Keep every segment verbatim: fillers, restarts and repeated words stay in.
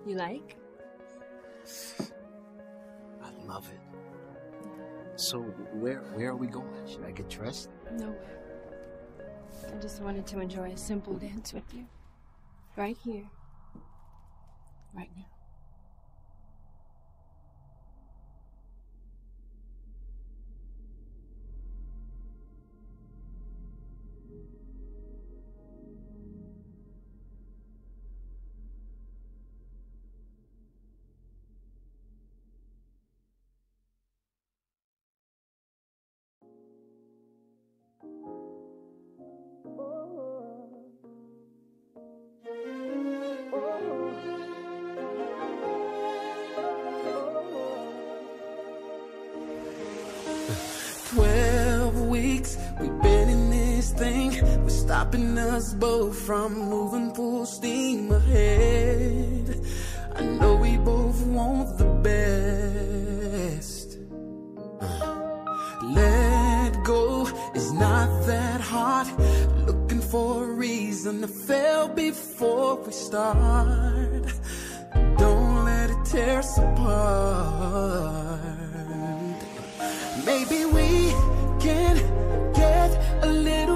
You like? I love it. So where where are we going? Should I get dressed? Nowhere. I just wanted to enjoy a simple dance with you. Right here. Right now. Twelve weeks, we've been in this thing. We're stopping us both from moving full steam ahead. I know we both want the best. Let go is not that hard. Looking for a reason to fail before we start. Don't let it tear us apart. Maybe we can get a little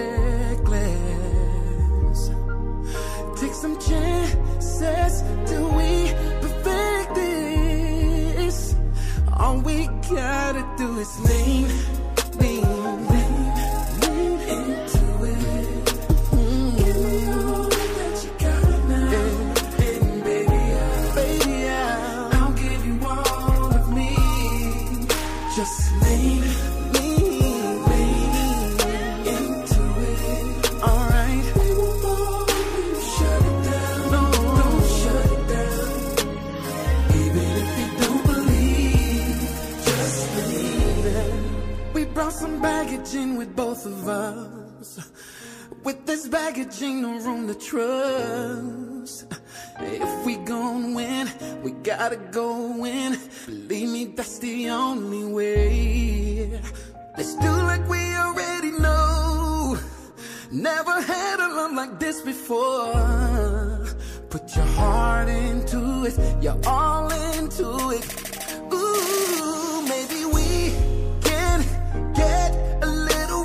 reckless. Take some chances till we perfect this. All we gotta do is lean, lean, lean, lean into it. Mm. Give me all that you got now. And, and baby, I'll, baby, I'll, I'll give you all of me. Just lean, lean, lean into it. Alright. We won't fall, we won't shut it down. No, don't shut it down. Even if you don't believe, just lean. We brought some baggage in with both of us. With this baggage ain't no room to trust. If we gon' win, we gotta go in. Believe me, that's the only way. Let's do like we already know. Never had a love like this before. Put your heart into it, you're all into it. Ooh, maybe we can get a little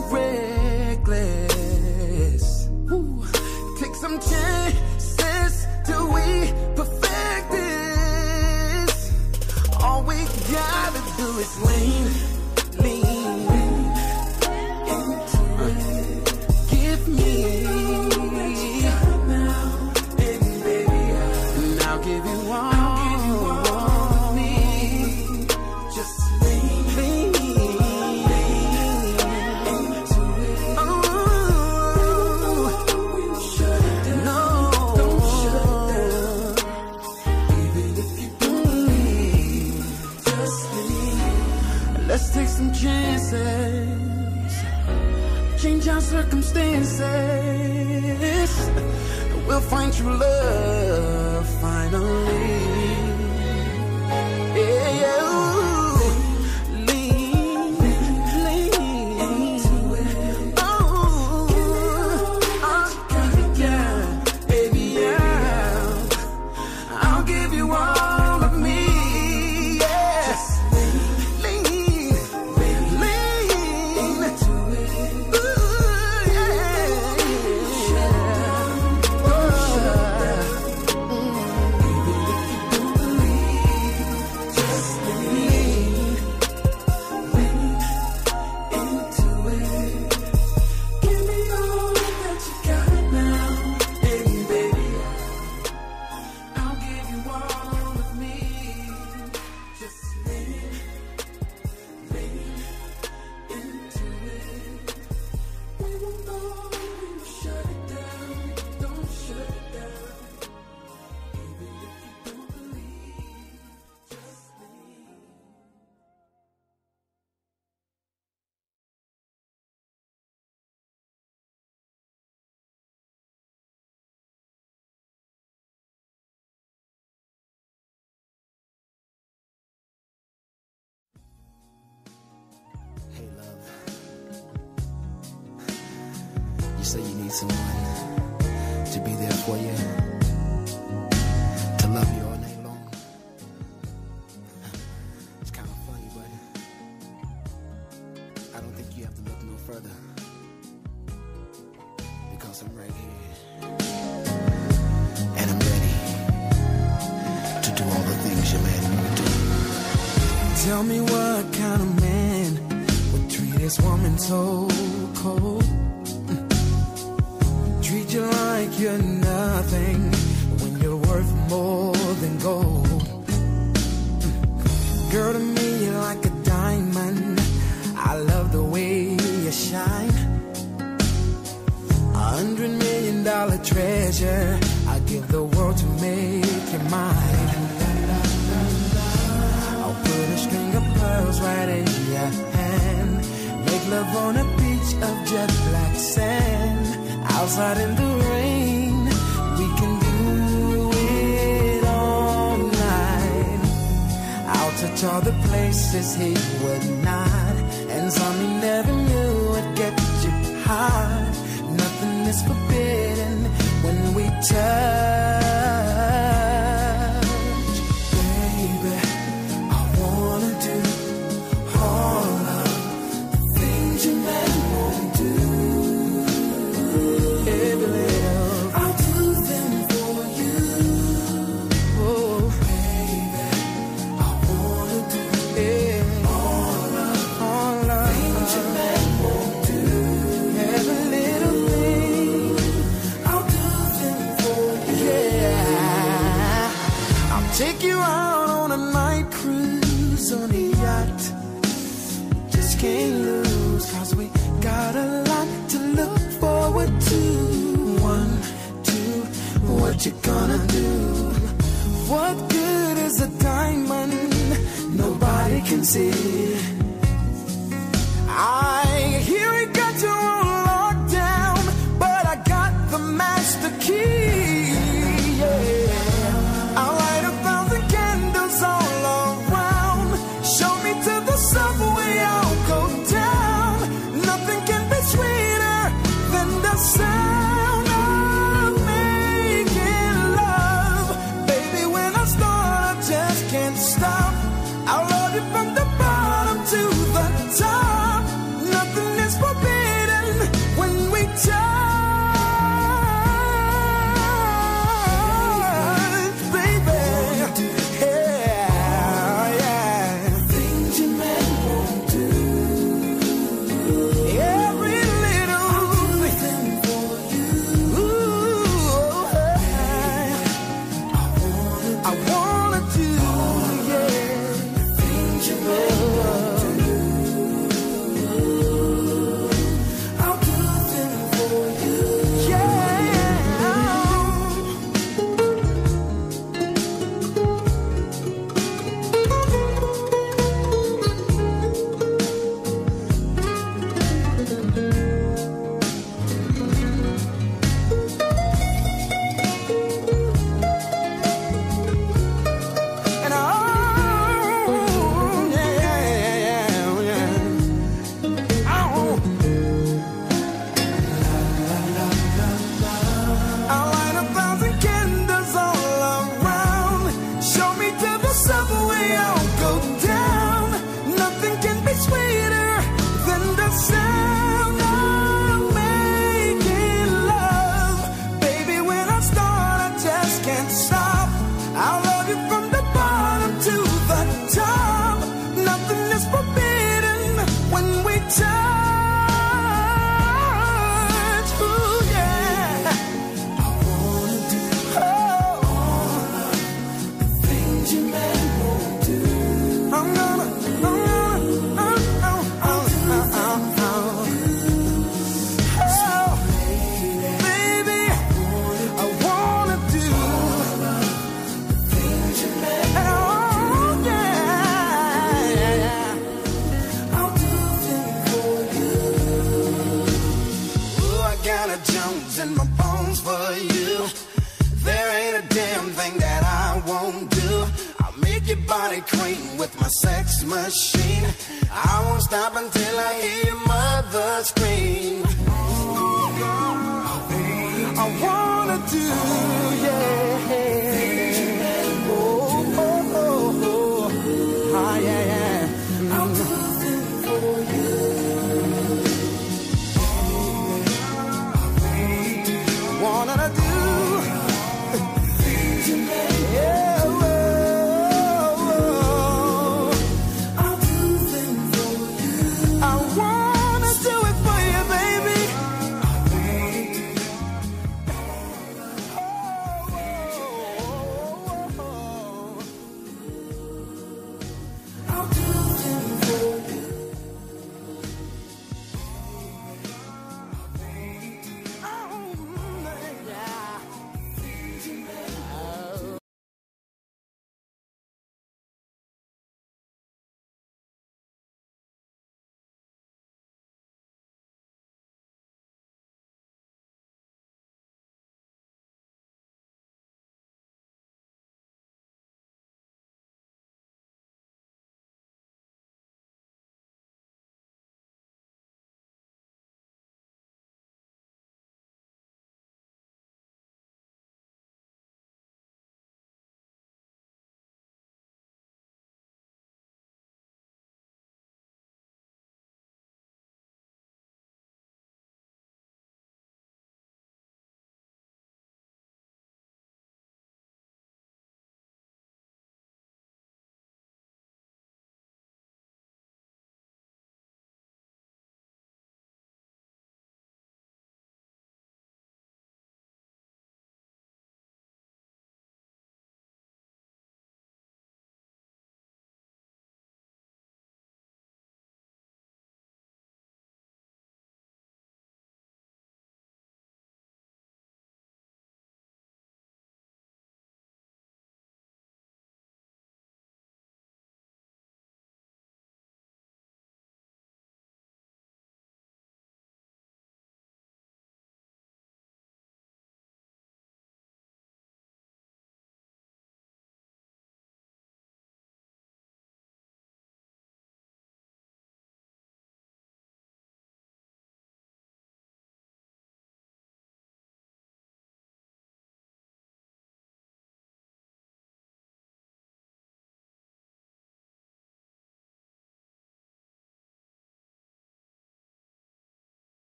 reckless. Ooh, take some chances till we perfect this. All we gotta do is lean, lean into it. Give me now, and baby, and I'll give you all, I'll give you all of me. Just lean, lean, lean into it. Oh, we'll shut it down. No, don't shut it down. Even if you don't believe, just lean. Let's take some chances, change our circumstances. We'll find true love finally. Yeah, yeah. Ooh. Lean, lean into it. Oh, oh, yeah, baby, yeah. I'll give you all of me. Yeah. Just lean, lean, lean into it. Ooh, yeah, yeah. Oh, even if you don't believe, just lean, lean into it. Give me all that you got now, and baby, I'll give you all of me. Just lean, lean into it. We won't fall, we will shut it down. Don't shut it down. Even if you don't believe, just lean. Hey, love. You say you need someone to be there for you, to love you I don't think you have to look no further, because I'm right here, and I'm ready to do all the things your man would do. Tell me what kind of man would treat his woman so cold, treat you like you're nothing when you're worth more than gold. Girl, to me you're like a diamond, I love the way you shine. A hundred million dollar treasure, I give the world to make you mine. I'll put a string of pearls right in your hand, make love on a beach of jet black sand. Outside in the rain, we can do it all night. I'll touch all the places he would not, and some he never knew would get you hot. Nothing is forbidden when we touch. Baby, I wanna do all of the things you men won't do. Every little, I'll do them for you. Oh, baby, I wanna do it. All of, all of things you men won't do. Every little thing, I'll do them for you. Yeah, I'll take you out on a night cruise on a yacht. Just can't lose, cause we got a lot to look forward to. One, two, what you gonna do? What good is a diamond nobody can see? I hear it got you on lockdown, but I got the master key. Yeah, I'll light a thousand candles all around. Show me to the subway, I'll go down. Nothing can be sweeter than the sound of making love. Baby, when I start, I just can't stop. I'll love you from the bottom to the top. Nothing is forbidden when we touch, baby. Yeah, yeah. Things you men won't do. Every little thing for you. Ooh, hey. I wanna do, yeah, things you men won't do. I'll do them for you. Yeah. And oh, yeah, yeah, yeah, yeah. Oh. I'll light a thousand candles all around. Show me to the subway, I'll go down. Nothing can be sweeter than the sound of making love. Baby, when I start, I just can't stop. I'll love you from the bottom to the top. Nothing is forbidden when we touch. Ooh, yeah. I wanna do all of the things you men won't do. I'm gonna, I'm gonna, I'm, I'm, I'm, I'm, I'm, oh, baby, I wanna do the things you men won't do. Oh, yeah, I'll do them for you. Ooh, I got a Jones in my bones for you. There ain't a damn thing that I won't do. I'll make your body cream with my sex machine. I won't stop until I hear your mother scream. I wanna do, yeah. Oh, oh, oh, oh. Ah, yeah, yeah. I'll do them for you.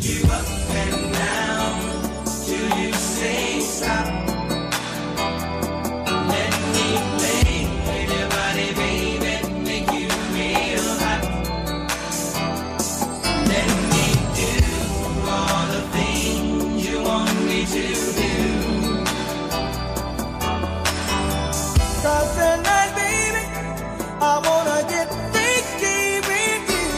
you up and down till you say stop. Let me play with your body, baby, make you real hot. Let me do all the things you want me to do. 'Cause tonight, baby, I wanna get freaky with you.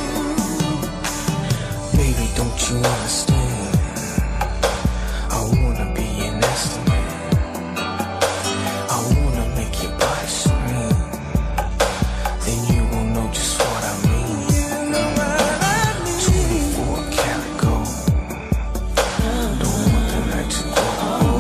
Baby, don't you understand? I wanna be an estimate. I wanna make your body scream. Then you will know just what I mean. You know what I mean. twenty-four karat gold. Don't want the night to go.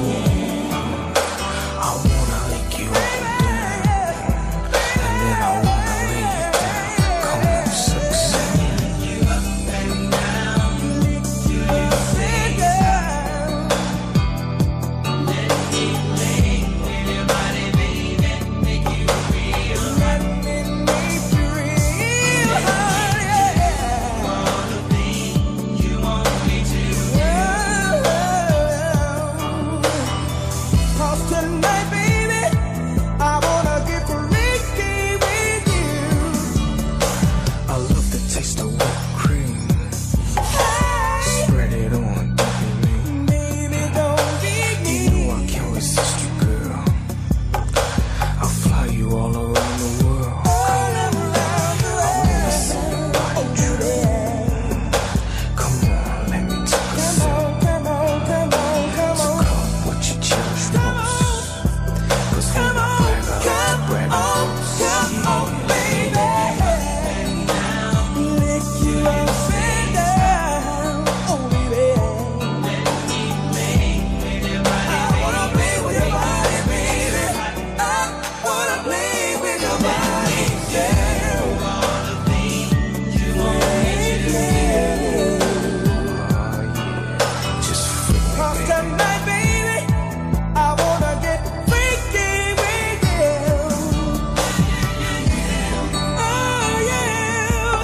I wanna lick you up and down, and then I wanna lay you down. Come on, success. You up and down, till you say down. Let me play with your body, baby, make you real. Let me make you real hot, yeah. All the things you want me to do. 'Cause tonight, baby, I wanna get freaky with you. I love the taste of whipped cream. Spread it on, don't be mean. Baby, don't be mean. You know I can't resist you, girl. I'll fly you all around the world. All around the world. I wanna see your body drip. Come on, let me take a sip. Come on, come on, come on. So call what you cherish most. 'Cause when I brag, I like to brag most. Come on, baby. Lick you up and down. Oh, baby. Let me play with your body. I wanna play with your body, baby. I wanna play with your body, yeah. All the things you want me to do. Oh, yeah. Just freak me, baby. Tonight, baby, I wanna get freaky with you. Oh, yeah.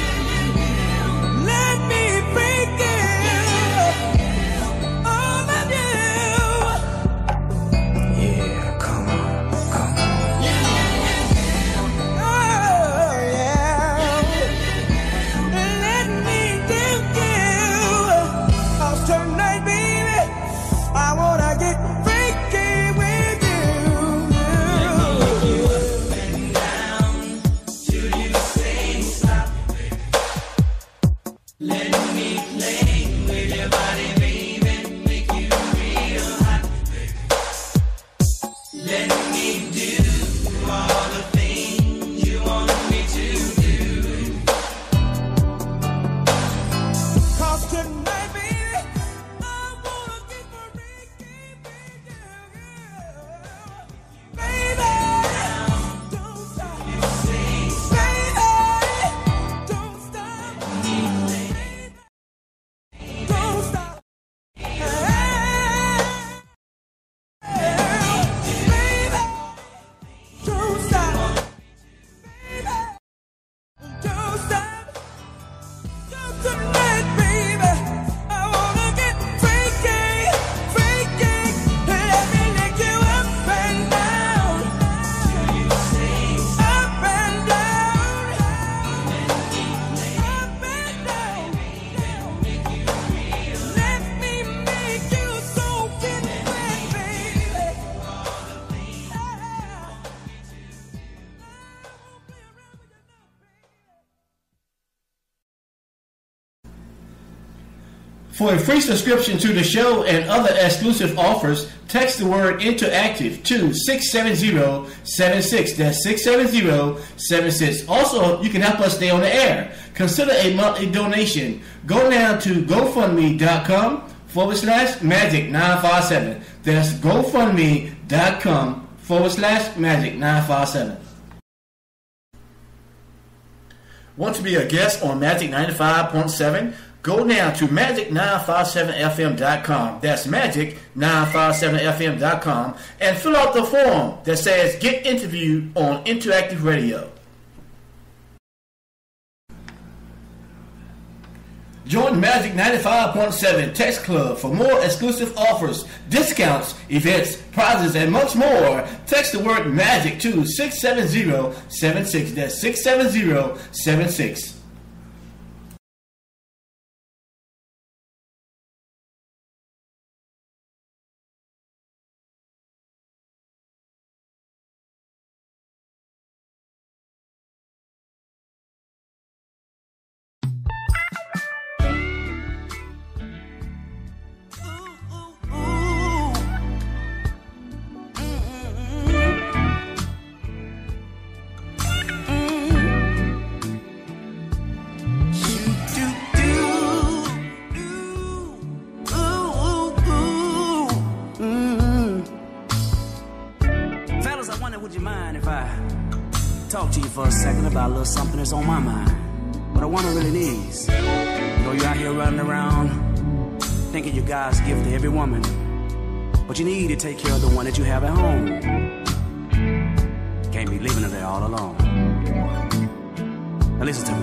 Let me freak you. All of you. Yeah, come on, come on. Oh, yeah. Let me do you. 'Cause tonight, baby, I wanna get freaky with you. Let me you up and down till you say stop. Let me play with your body, baby, make you real hot. Let me do all the things you want me to do. 'Cause tonight, baby, I wanna get freaky with you. Baby, don't stop. Baby, don't stop. Don't stop. Baby, don't stop. Baby, don't stop. Tonight, baby, I wanna get freaky, freaky. Let me lick you up and down. Up and down. Up and down. Let me make you so fit, baby. For a free subscription to the show and other exclusive offers, text the word interactive to six seven zero seven six. That's six seven zero seven six. Also, you can help us stay on the air. Consider a monthly donation. Go now to GoFundMe.com forward slash Magic nine five seven. That's GoFundMe.com forward slash Magic nine five seven. Want to be a guest on Magic ninety-five point seven? Go now to magic nine five seven F M dot com. That's magic nine five seven F M dot com and fill out the form that says Get Interviewed on Interactive Radio. Join Magic ninety-five point seven Text Club for more exclusive offers, discounts, events, prizes, and much more. Text the word MAGIC to six seven zero seven six. That's six seven zero seven six. Something that's on my mind, what a woman really needs. You know, you're out here running around thinking you God's gift to every woman, but you need to take care of the one that you have at home. Can't be leaving her there all alone. Now listen to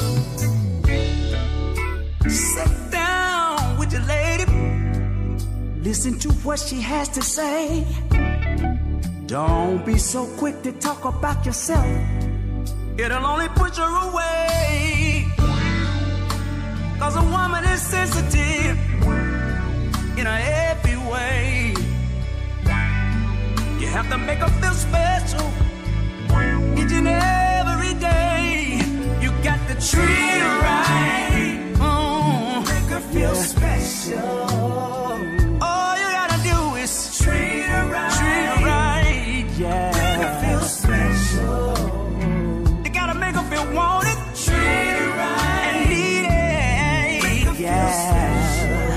me. Sit down with your lady, listen to what she has to say. Don't be so quick to talk about yourself, it'll only push her away. Cause a woman is sensitive in a every way. You have to make her feel special each and every day. You got to treat her right, mm. Make her feel yeah. special. All you gotta do is treat her right, treat her right, yeah. Make her feel special. Want it, treat it right, and need it, yeah.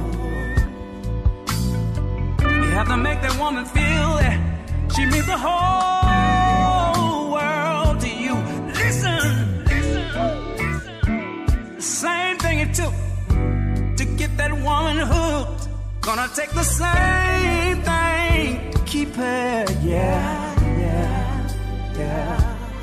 You have to make that woman feel that she means the whole world to you. Listen, listen, the same thing it took to get that woman hooked, gonna take the same thing to keep her, yeah, yeah, yeah.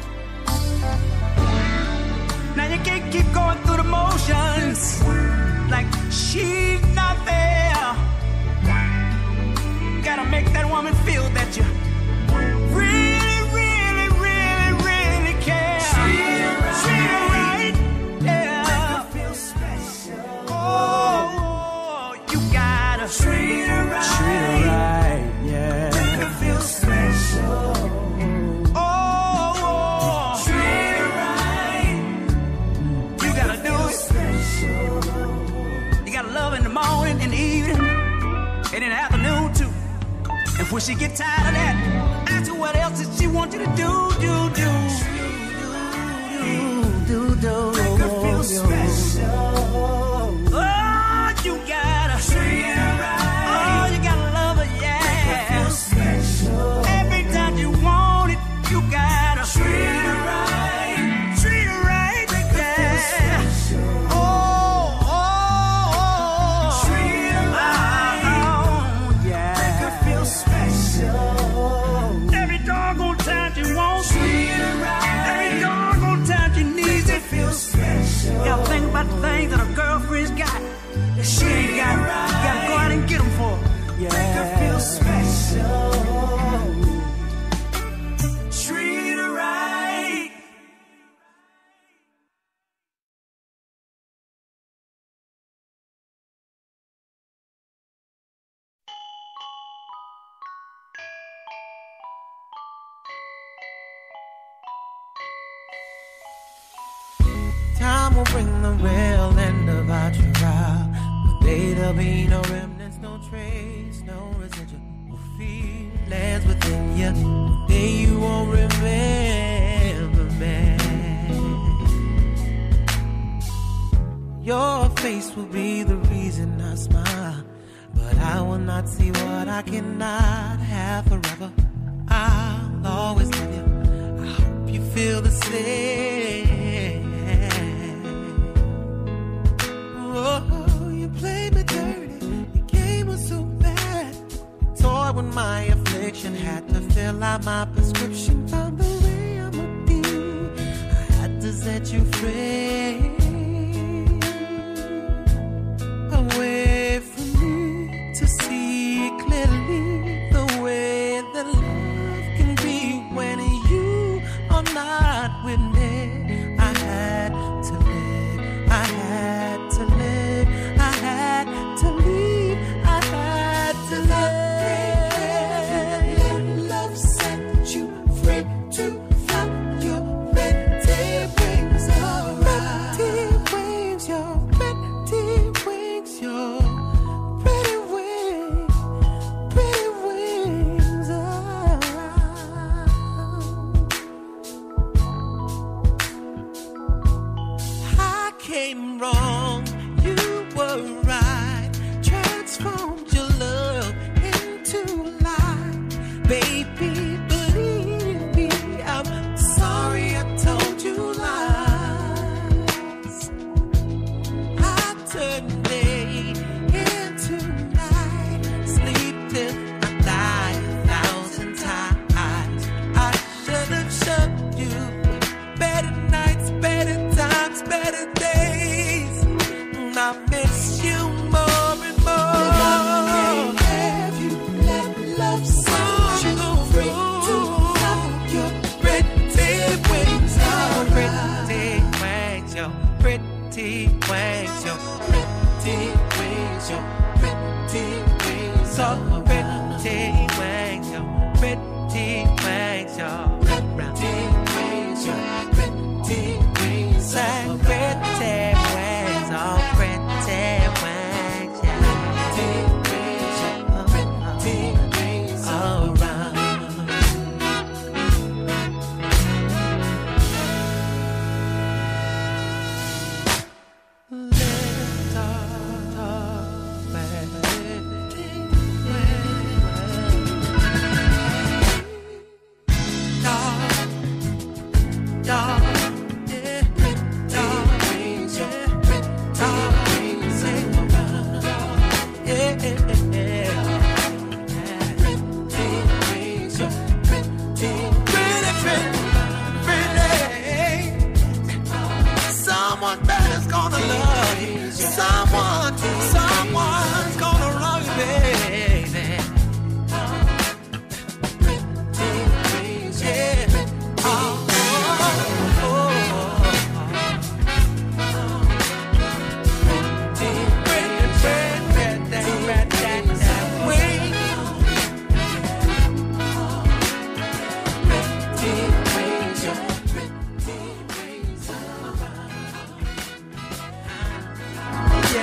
Now you can't keep going through the motions like she's not there. You gotta make that woman feel that you really, really, really, really care. Treat her right, treat her right, yeah. Make her feel special. Oh, you gotta treat her right, treat her right, yeah. Make her feel special. Morning and evening, and in the afternoon too. And when she get tired of that, ask her what else does she want you to do, do, do, do, do, do. Make her feel special. Oh, you gotta treat her right. Oh, you gotta love her, yeah. Make her feel special. Every time you want it, you gotta treat her right. Treat her right, make her feel special. Oh. Every doggone time you want, treat her right. Every doggone time you need it, feel special. You gotta think about the things that a girlfriend's got that she ain't got. Right. You gotta go out and get them for her. Yeah. Make her feel special. Treat her right. Time will bring the real end of our trial. One day there'll be no remnants, no trace, no residual feelings within you. One day you won't remember me. Your face will be the reason I smile, but I will not see what I cannot have forever. I'll always love you. I hope you feel the same. Oh, you played me dirty. Your game was so bad. You toyed with my affliction. Had to fill out my prescription. Found the way I'm addicted. I had to set you free. came wrong, you were right. Transformed your love into life. Baby, believe me, I'm sorry I told you lies. I turned day into night, sleep till I die a thousand times. I should have showed you better nights, better times, better days. I miss you more and more. Have you let love set you free to flap your pretty wings? Your pretty wings, your pretty wings, your pretty wings, your pretty wings, so pretty wings, your pretty wings, your pretty wings, your pretty wings, so pretty wings, oh pretty wings, yeah. Pretty wings, all around. Lift up, up, dog, dog, yeah, dog, wings, yeah, dog, wings, yeah, yeah, pretty wings, yeah, pretty, pretty, pretty, pretty. Someone better's gonna love you. Someone, someone's gonna love you, baby. Yeah. Oh, oh, oh, pretty, pretty, pretty, pretty wings. Pretty wings, yeah. Pretty wings. Yeah.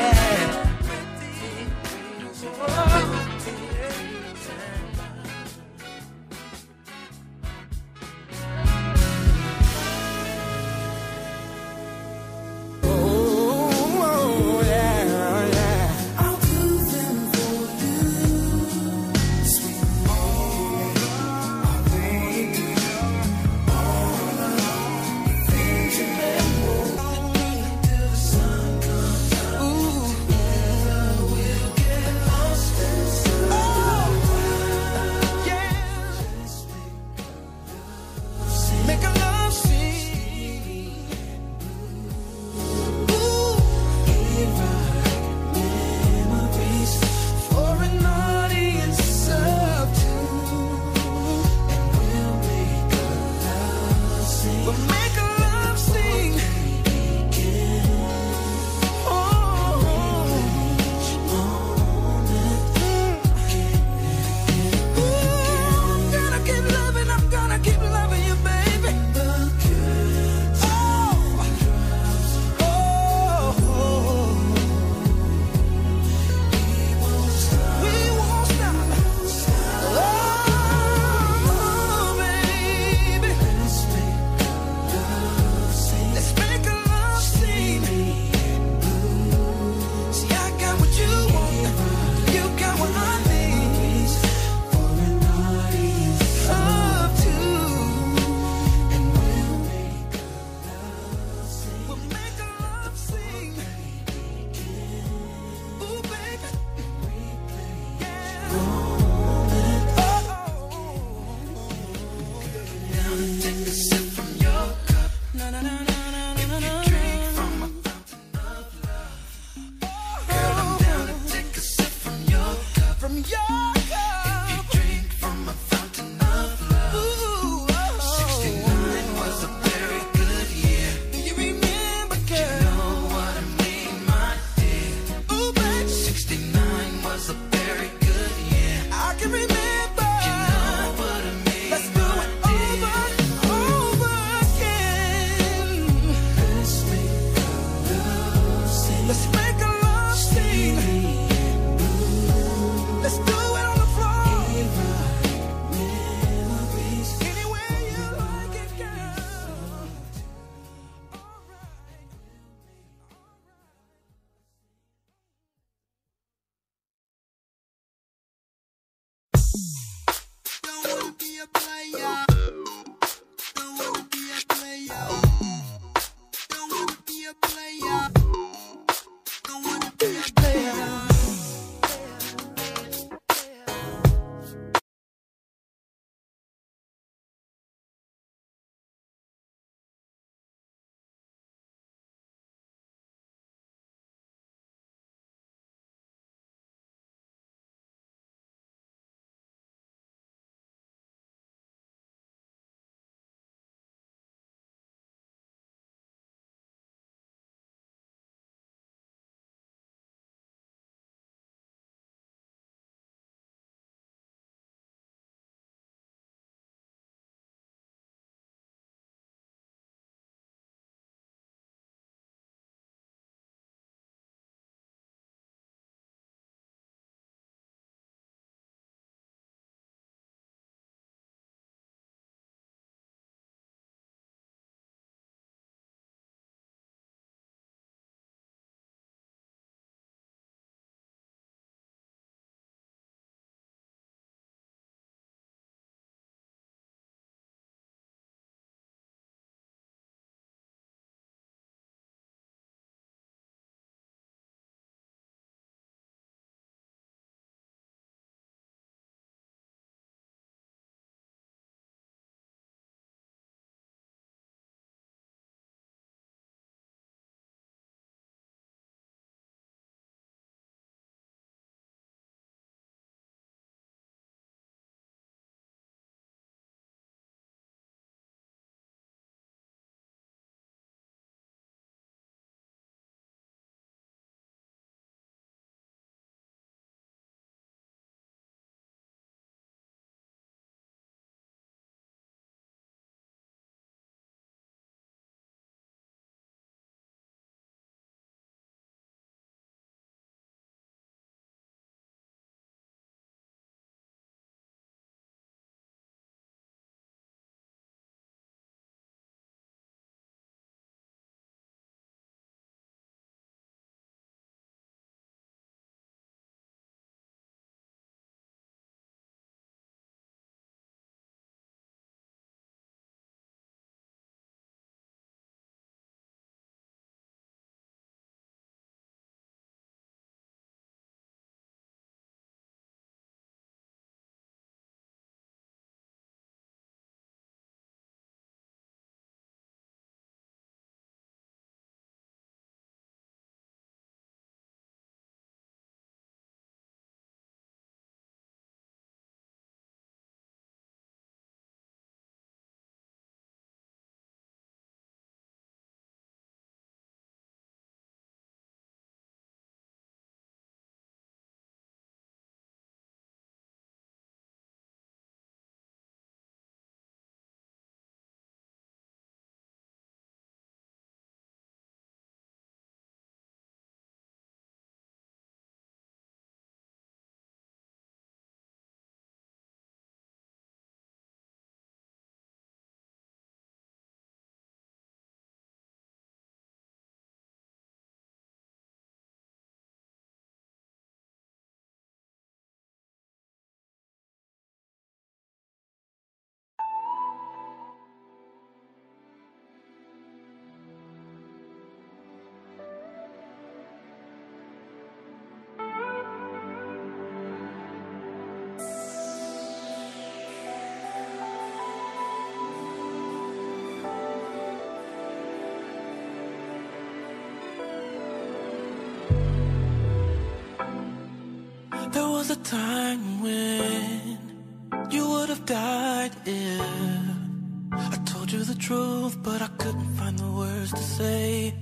was a time when you would have died if I told you the truth, but I couldn't find the words to say.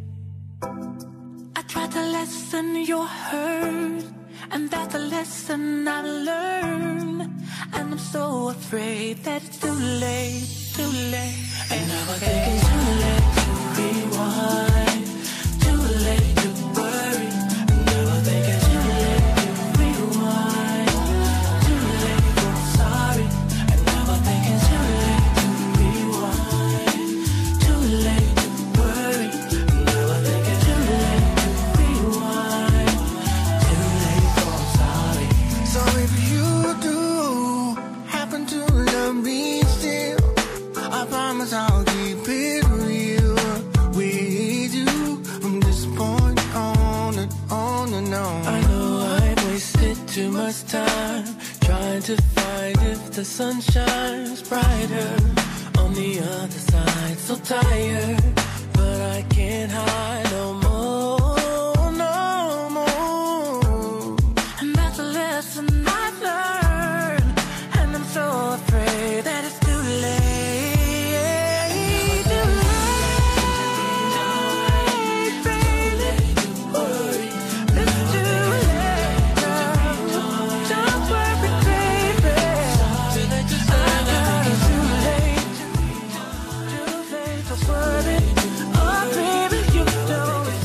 I tried to lessen your hurt, and that's a lesson I've learned. And I'm so afraid that it's too late, too late. And now I think it's too late to rewind, too late to worry. And now I think it's too late to rewind, too late for sorry. And now I think it's too late to rewind, too late to worry. And now I think it's too late to rewind, too late for sorry. So if you do happen to love me still, I promise I'll keep it real with you from this point on and on and on. I know I wasted too much time trying to find if the sun shines brighter on the other side. So tired, but I can't hide no more, no more. And that's a lesson I've learned, and I'm so afraid that it's too late. Oh, baby, you don't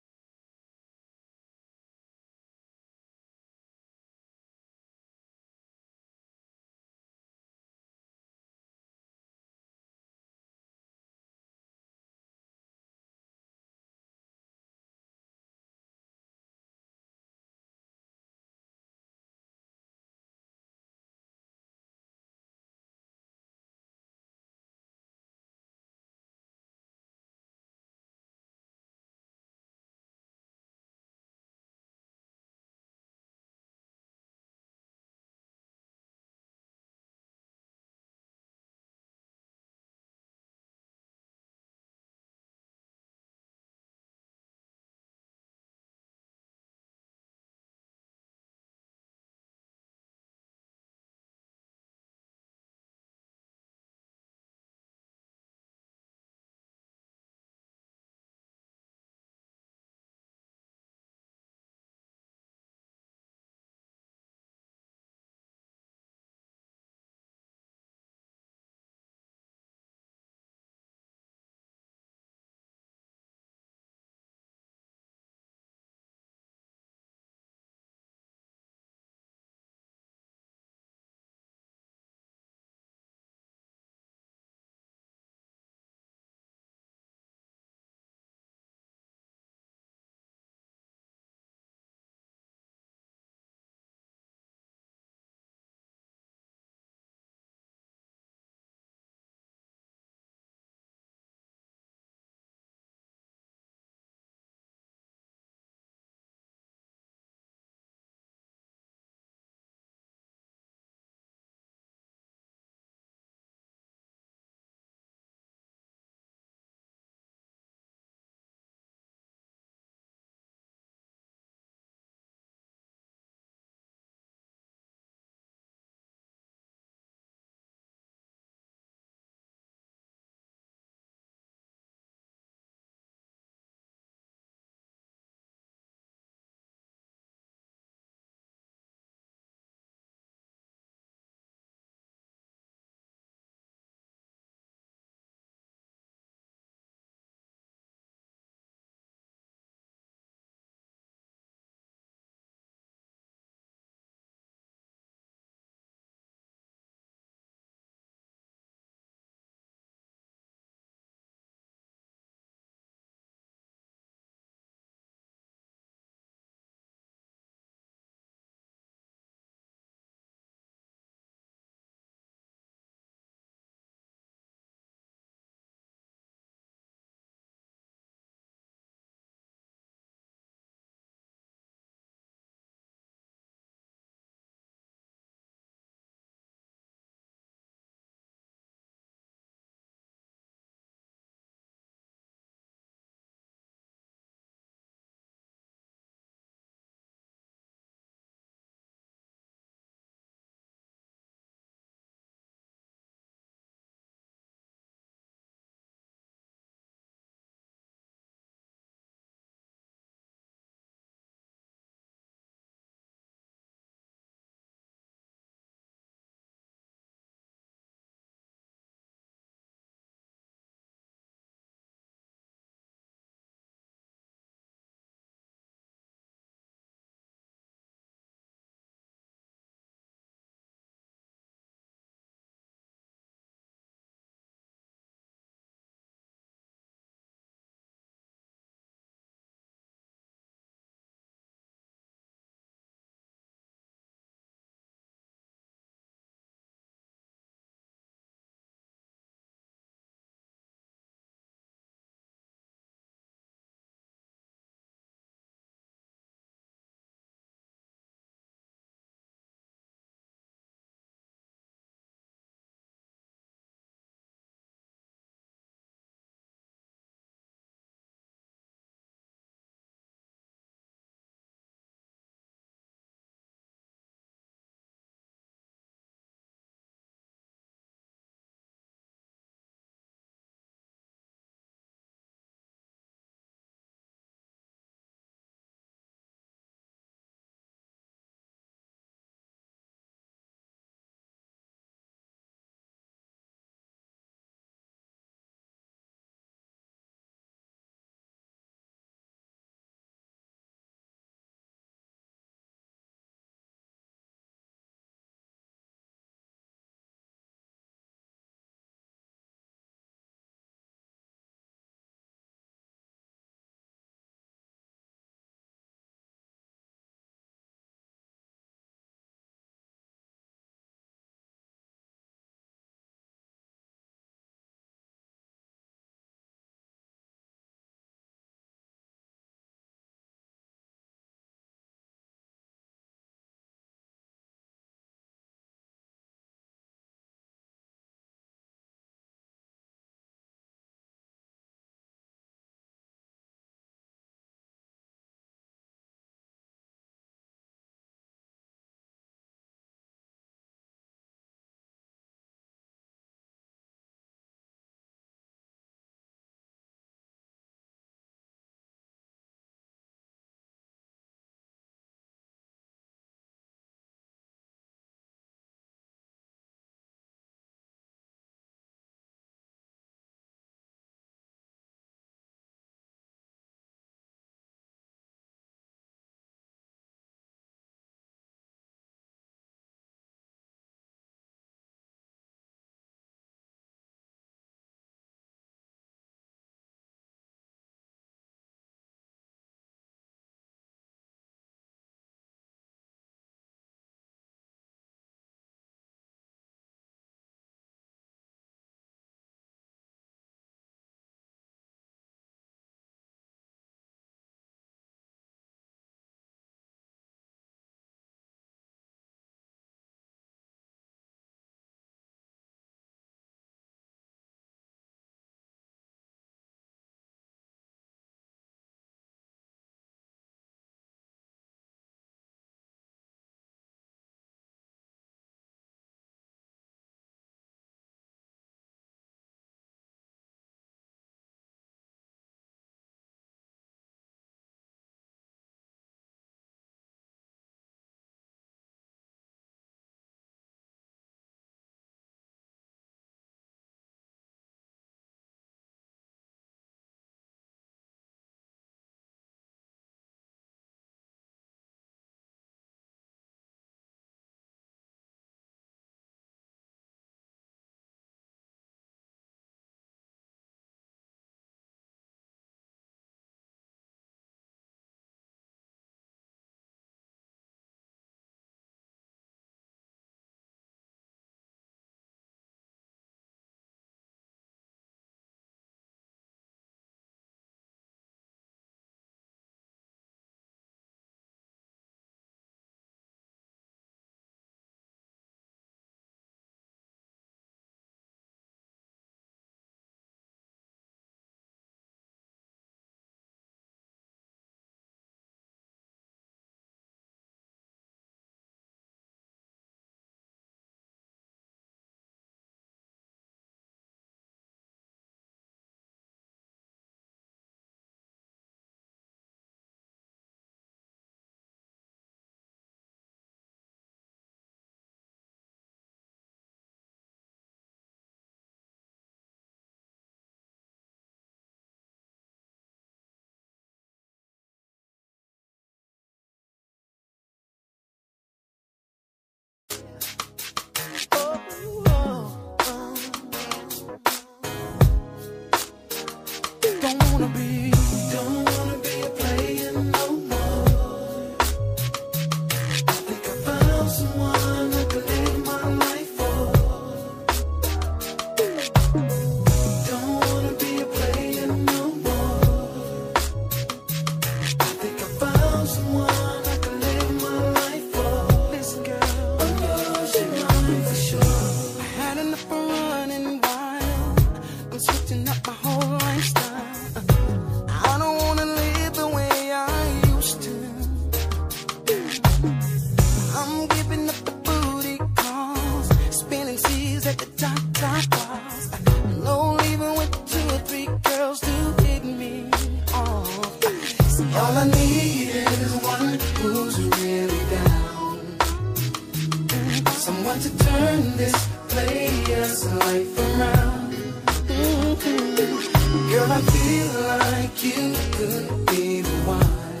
All I need is one who's really down, someone to turn this player's life around. Mm-hmm. Girl, I feel like you could be the one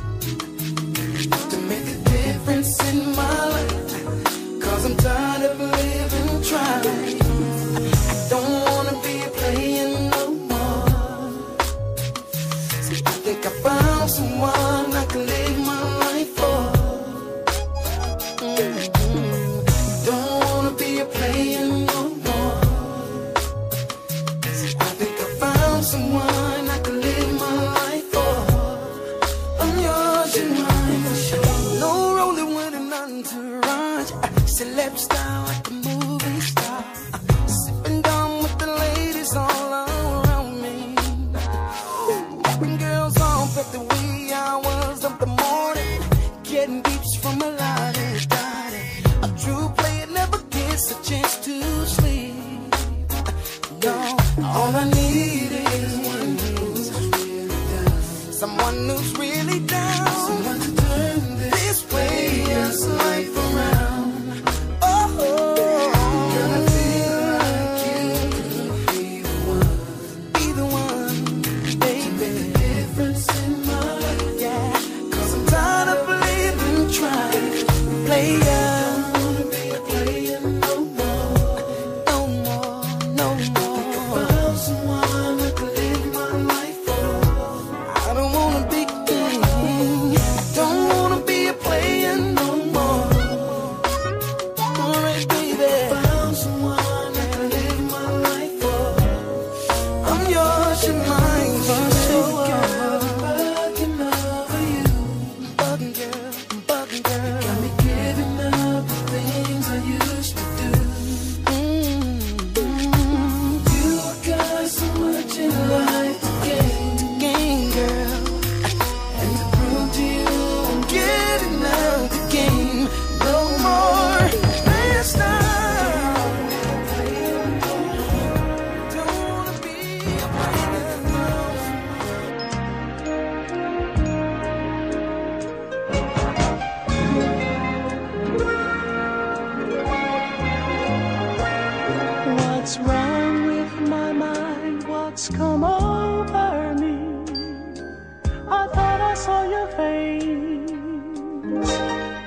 to make a difference in my life, 'cause I'm tired of living trying. I don't wanna be playing no more. See, I think I found someone I can live my life for. Mm-hmm. Don't wanna be a playing no more. See, I think I found someone I can live my life for. I'm yours and mine for sure. No rolling with an entourage, celeb style like a movie star, sipping down with the ladies all around me, when girls off at the wee hours of the morning, getting beeps from a lot of daddy. A true player never gets a chance to sleep. No, all I need is one who's really down, someone who's really down, someone to turn this player's life around. Oh, girl, I feel like you could be the one, be the one, baby. Make a difference in my life, yeah. 'Cause I'm tired of living trying, player. Don't wanna be a player no more, no more, no more. I found someone I can live my life for. I don't wanna be king, don't wanna be a player no more. Alright, baby, found someone I can live my life for. I'm yours and mine for sure. Girl, I'm bugging over you, bugging girl, I'm bugging girl. Got me giving up the things I used to do. Mm-hmm. You got so much in life to gain, to gain, girl, and to prove to you I'm getting out the game. No more last time. Don't wanna be a player no What's wrong with my mind? What's come over me? I thought I saw your face,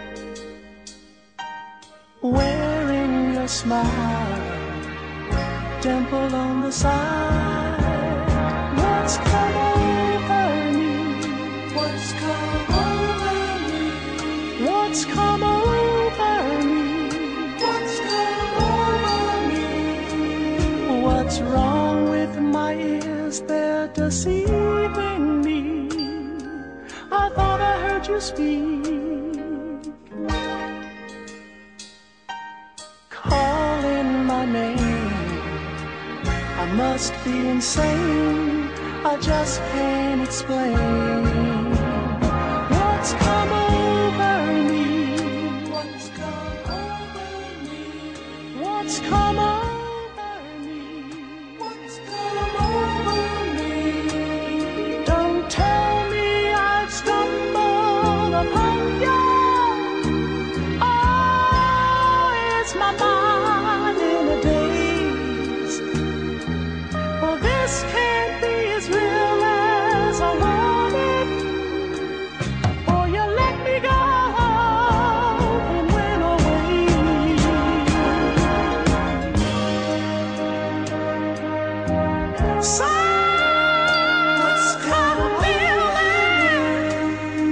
wearing your smile, dimple on the side. What's come over me? What's come over me? What's come over me? What's come over me? What's wrong with my ears? They're deceiving me. I thought I heard you speak, calling my name. I must be insane, I just can't explain. What's come over me? What's come over me? What's come over me? What's come over me? Don't tell me I've stumbled upon you. Oh, it's my mind in a daze. Well, this can't be as real as I want it. Oh, you let me go and went away. So what's kind of feeling?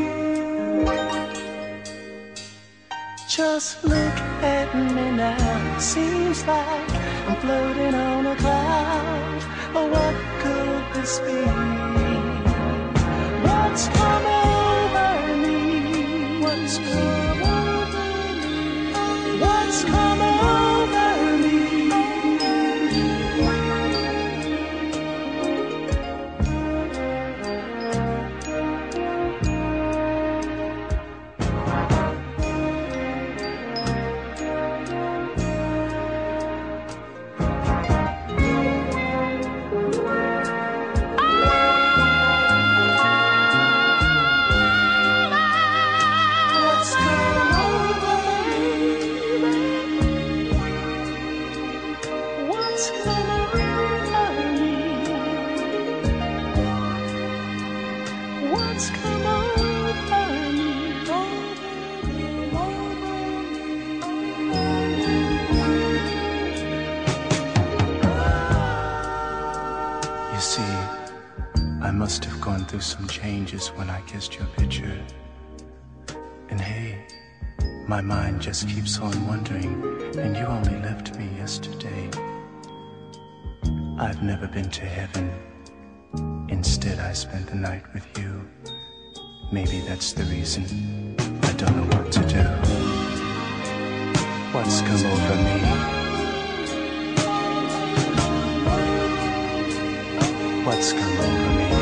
Just look at me now. Seems like I'm floating on a cloud. Oh, what could this be? What's come over me? What's come over me? What's come over me? what's come over me. You see, I must have gone through some changes when I kissed your picture. And hey, my mind just keeps on wondering, and you only left me yesterday. I've never been to heaven. Instead, I spent the night with you. Maybe that's the reason I don't know what to do. What's come over me? What's come over me?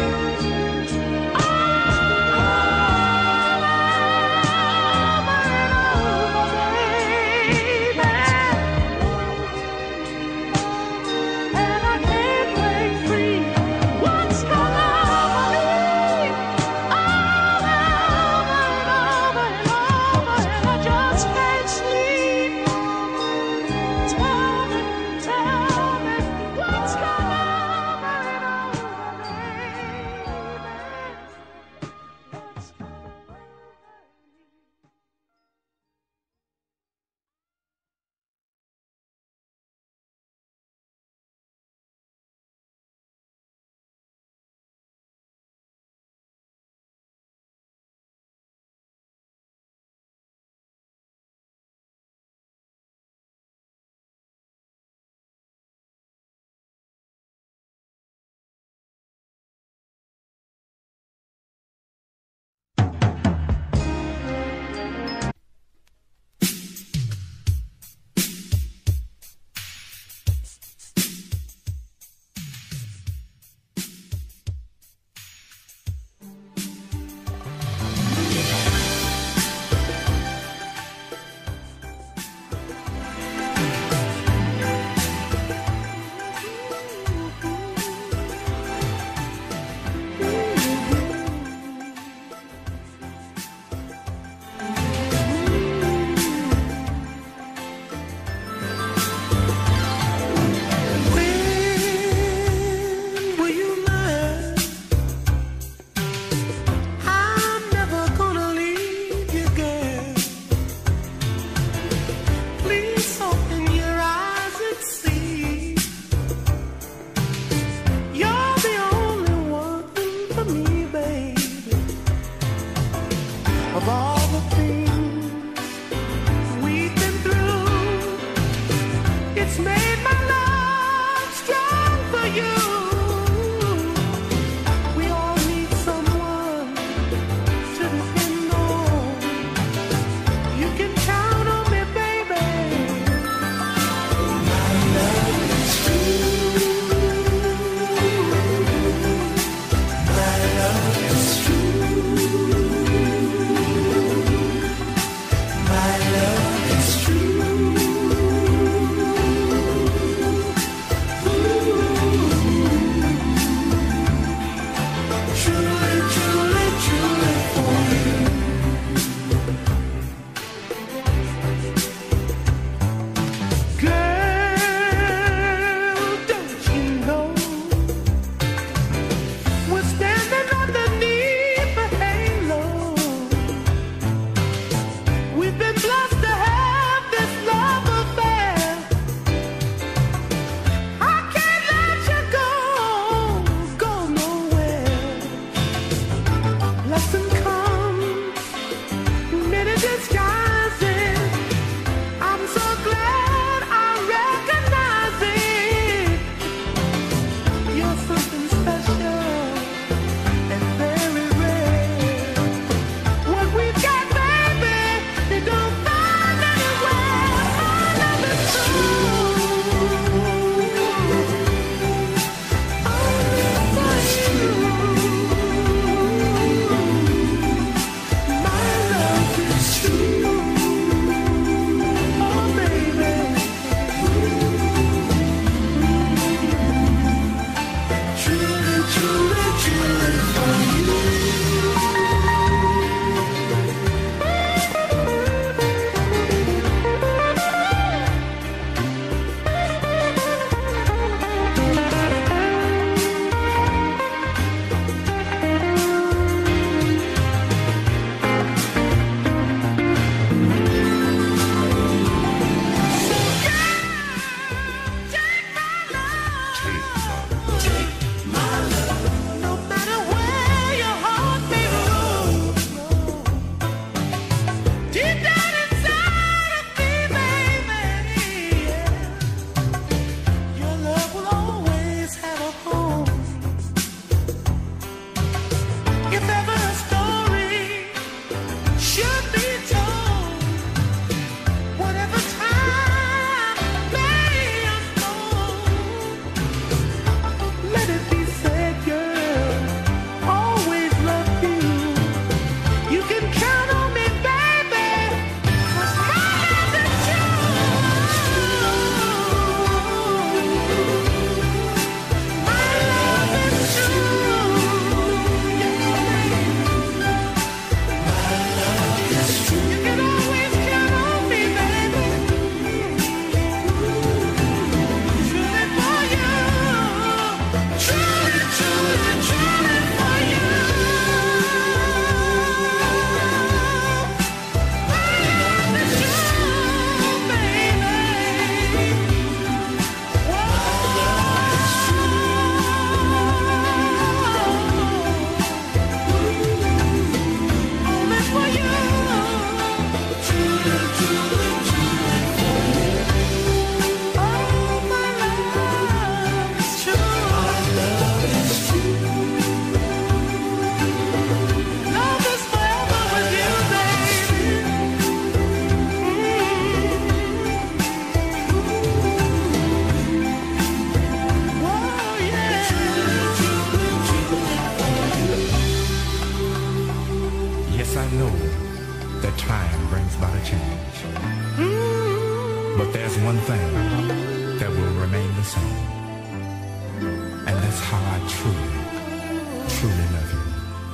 Yes, I know that time brings about a change. But there's one thing that will remain the same. And that's how I truly, truly love you.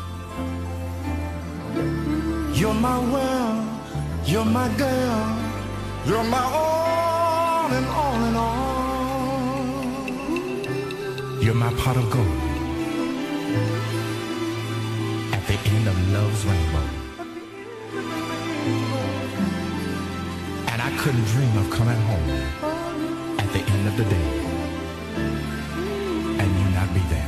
You're my world, you're my girl, you're my all and all and all. You're my pot of gold at the end of love's rainbow. And I couldn't dream of coming home at the end of the day and you not be there.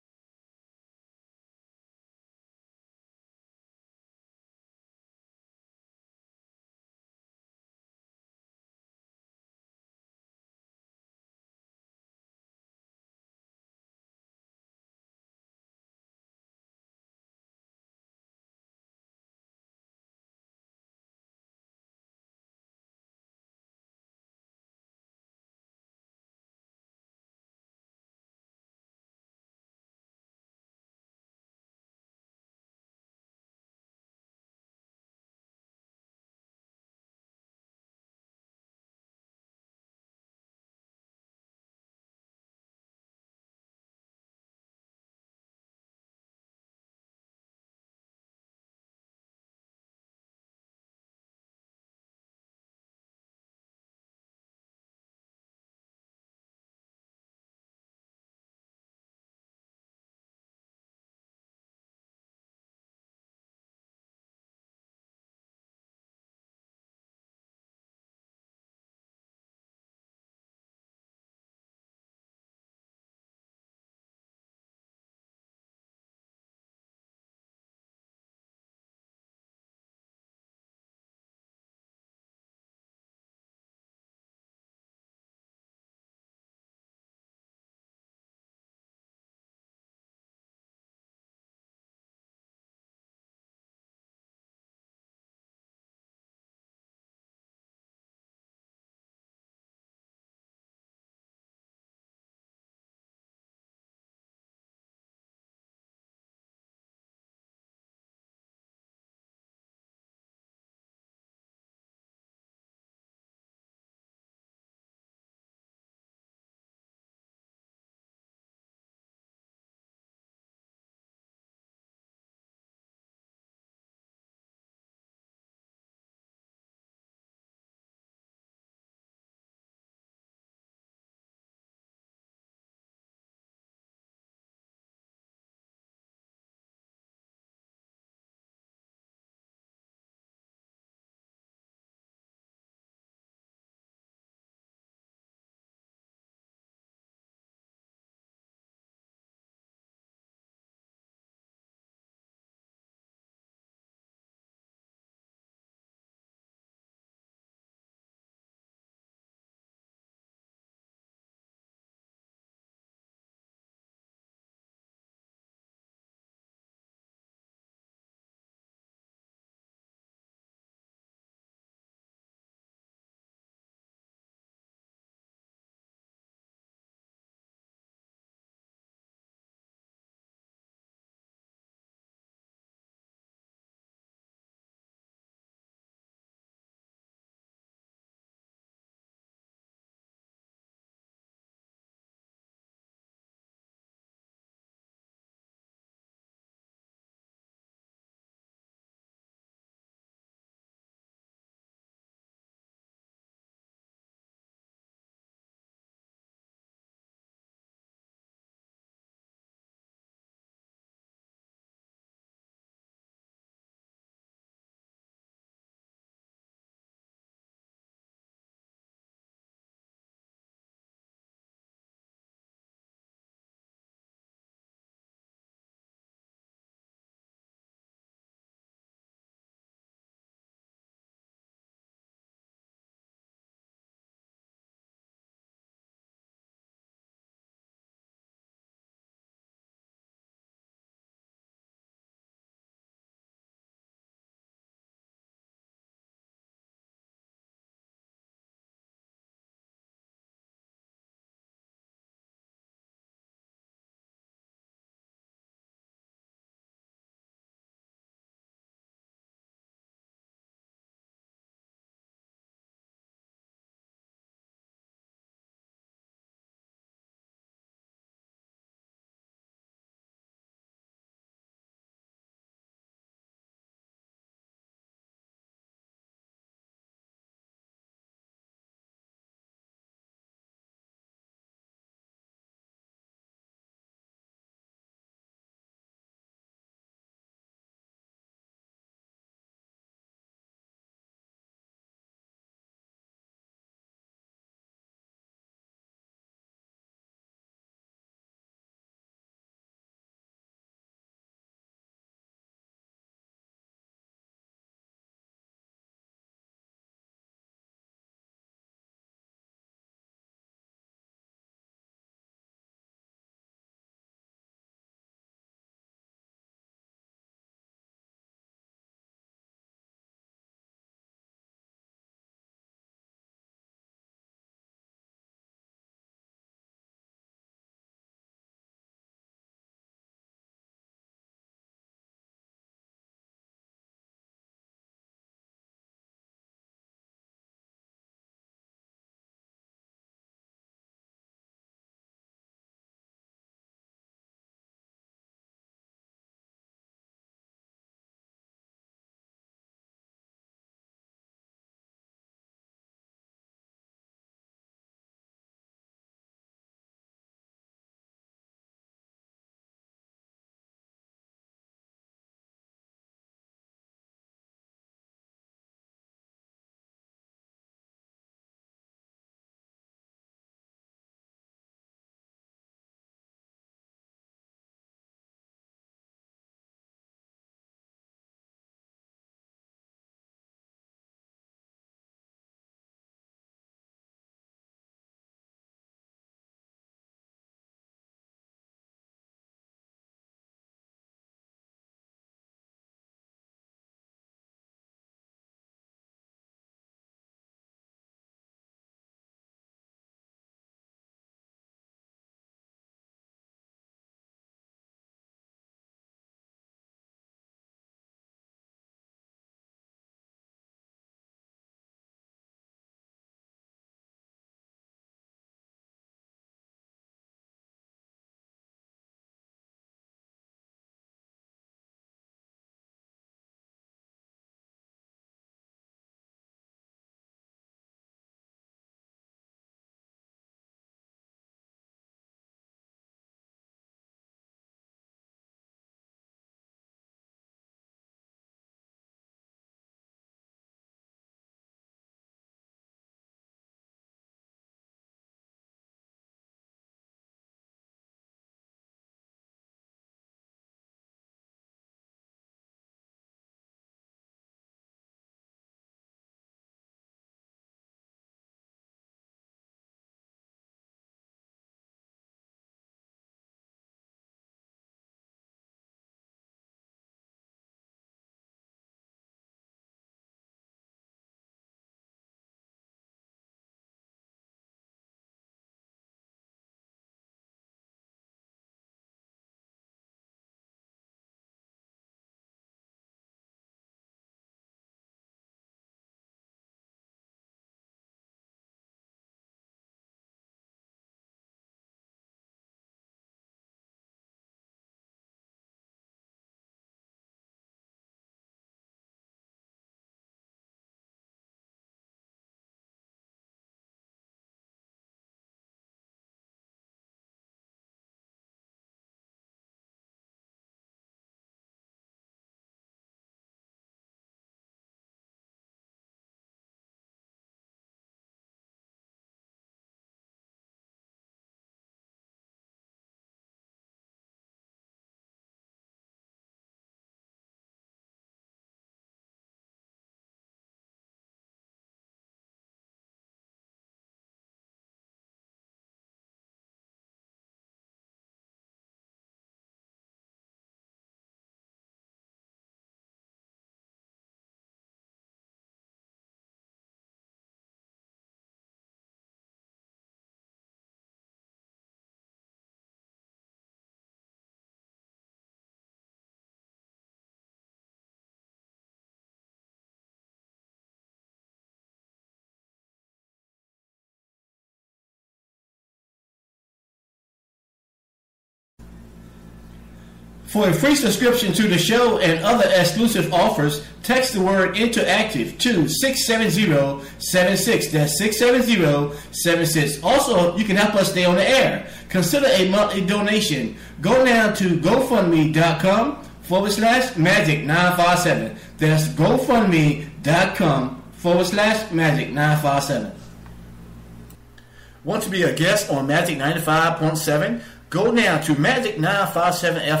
For a free subscription to the show and other exclusive offers, text the word interactive to six seven zero seven six. That's six seven zero seven six. Also, you can help us stay on the air. Consider a monthly donation. Go now to GoFundMe.com forward slash Magic nine five seven. That's GoFundMe.com forward slash Magic nine five seven. Want to be a guest on Magic ninety-five point seven? Go now to Magic nine five seven F M.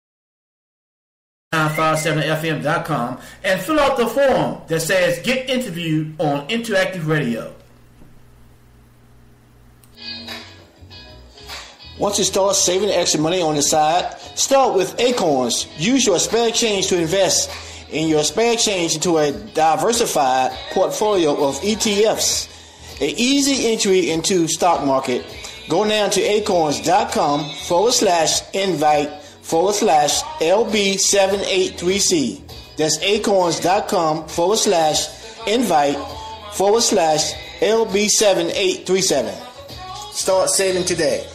nine five seven F M dot com and fill out the form that says get interviewed on Interactive Radio. Once you start saving extra money on the side, start with Acorns. Use your spare change to invest in your spare change into a diversified portfolio of E T Fs. An easy entry into stock market. Go now to acorns.com forward slash invite forward slash L B seven eight three C. That's acorns.com forward slash invite forward slash L B seven eight three seven. Start saving today.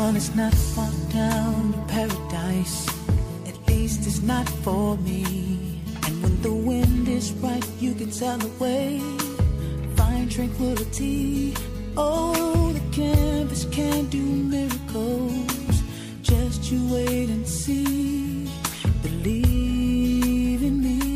Well, it's not far down to paradise. At least it's not for me. And when the wind is right, you can sail away, find tranquility. Oh, the canvas can do miracles. Just you wait and see. Believe in me.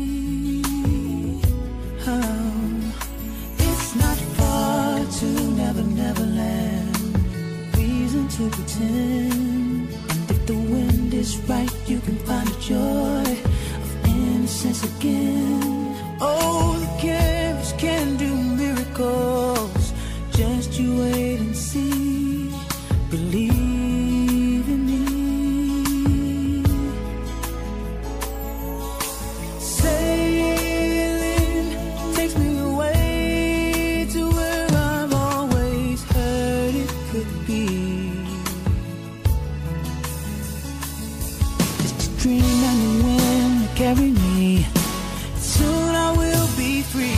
Oh, it's not far to Never Never Land. Reason to pretend. And if the wind is right, you can find the joy of innocence again. Oh, the canvas can do miracles. Just you wait and see. Believe in me. Sailing takes me away to where I've always heard it could be. Just a dream and the wind will carry me. Soon I will be free.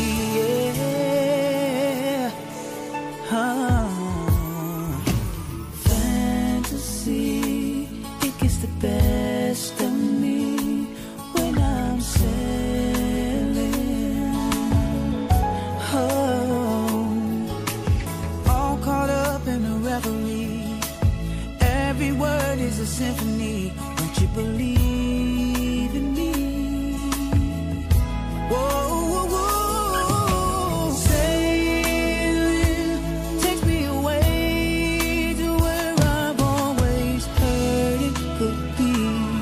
Yeah. Oh. Fantasy, it gets the best of me when I'm sailing. Oh, all caught up in a reverie. Every word is a symphony. Don't you believe in me? Whoa, whoa, whoa. Sailing takes me away to where I've always heard it could be.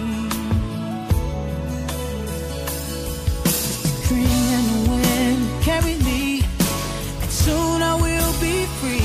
Just a dream and the wind carry me, and soon I will be free.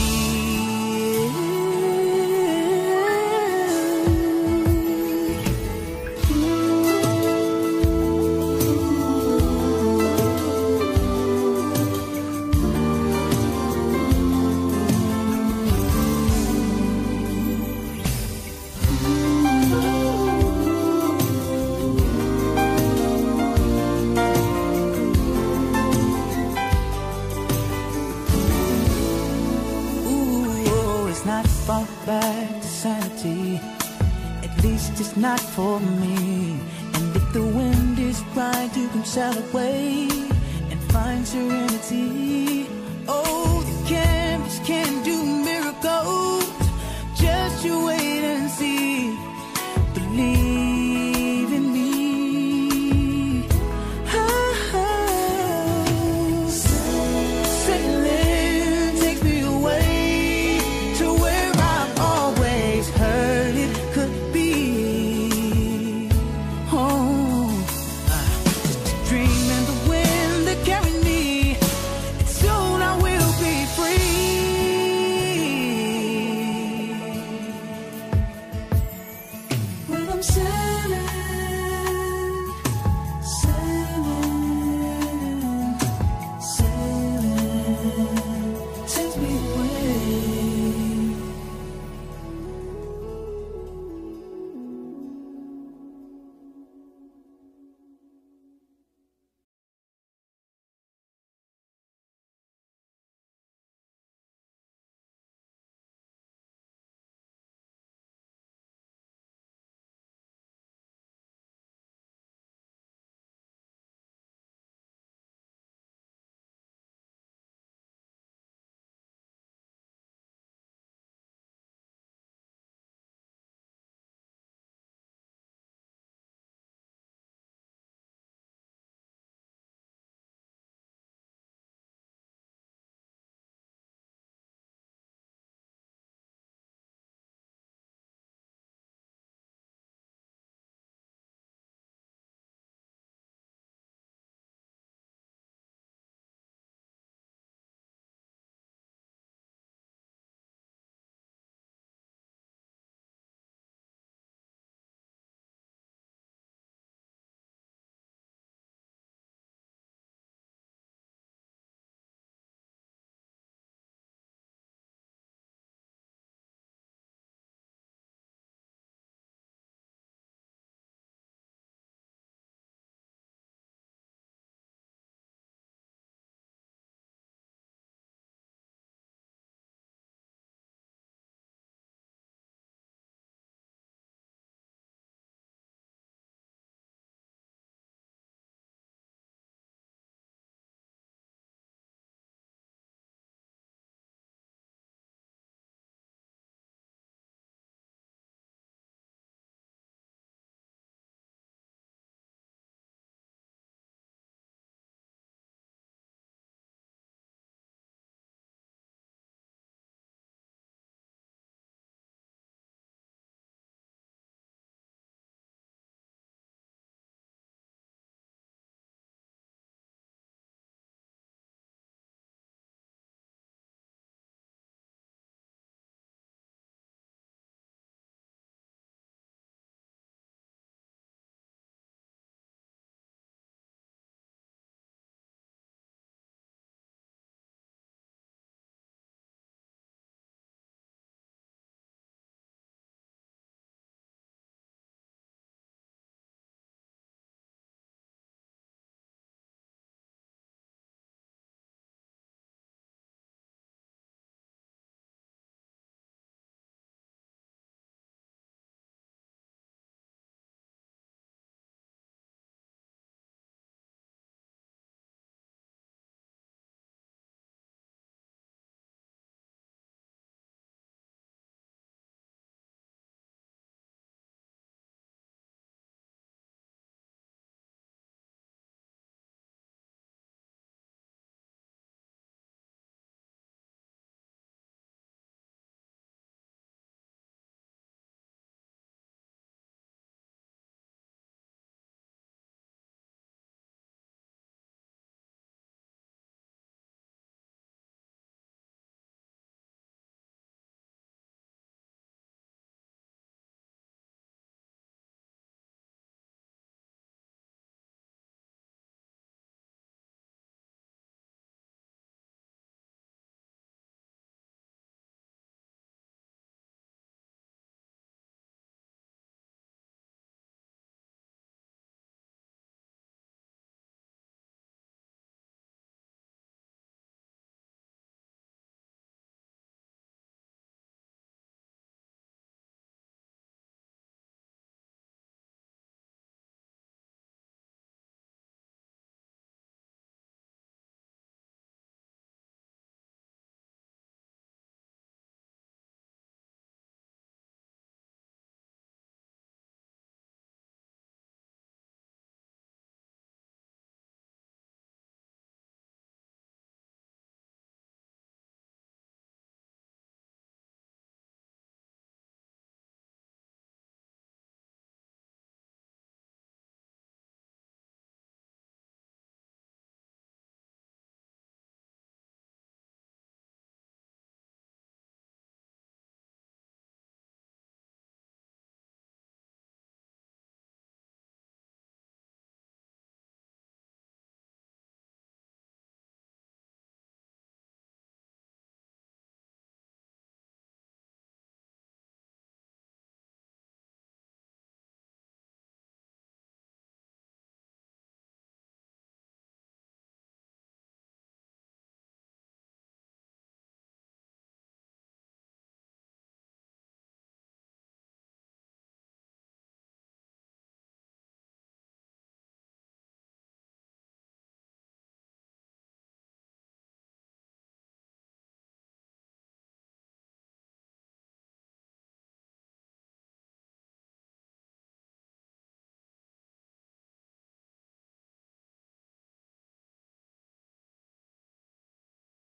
Back to sanity, at least it's not for me. And if the wind is right, you can sail away and find serenity.